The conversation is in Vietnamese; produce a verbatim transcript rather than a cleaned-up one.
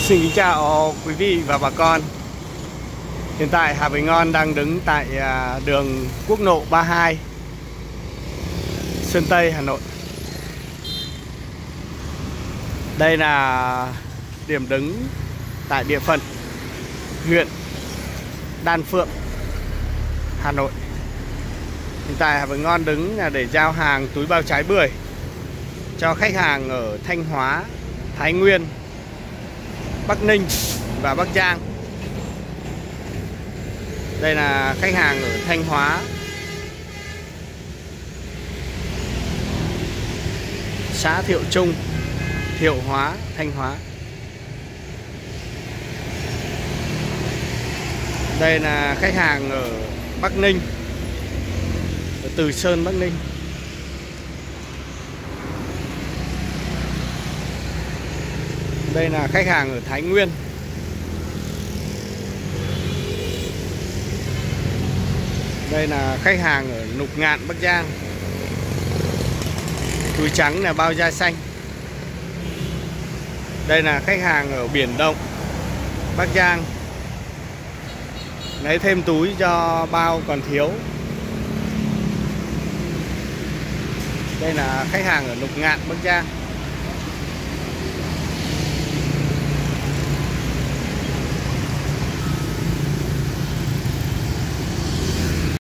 Xin kính chào quý vị và bà con. Hiện tại Hà Bình Ngon đang đứng tại đường quốc lộ ba mươi hai, Sơn Tây, Hà Nội. Đây là điểm đứng tại địa phận huyện Đan Phượng, Hà Nội. Hiện tại Hà Bình Ngon đứng là để giao hàng túi bao trái bưởi cho khách hàng ở Thanh Hóa, Thái Nguyên, Bắc Ninh và Bắc Giang. Đây là khách hàng ở Thanh Hóa, xã Thiệu Trung, Thiệu Hóa, Thanh Hóa. Đây là khách hàng ở Bắc Ninh, ở Từ Sơn, Bắc Ninh. Đây là khách hàng ở Thái Nguyên. Đây là khách hàng ở Lục Ngạn, Bắc Giang. Túi trắng là bao da xanh. Đây là khách hàng ở Biển Động, Bắc Giang. Lấy thêm túi cho bao còn thiếu. Đây là khách hàng ở Lục Ngạn, Bắc Giang.